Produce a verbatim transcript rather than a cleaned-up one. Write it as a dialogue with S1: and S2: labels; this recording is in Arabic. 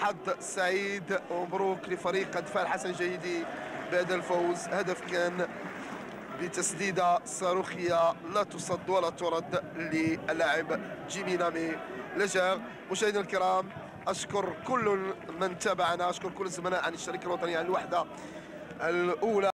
S1: حظ سعيد ومبروك لفريق الدفاع الحسن الجيدي بهذا الفوز. هدف كان بتسديدة صاروخية لا تصد ولا ترد للاعب جيمي نامي لجار. مشاهدينا الكرام، أشكر كل من تابعنا، أشكر كل الزملاء عن الشركة الوطنية عن الوحدة الأولى.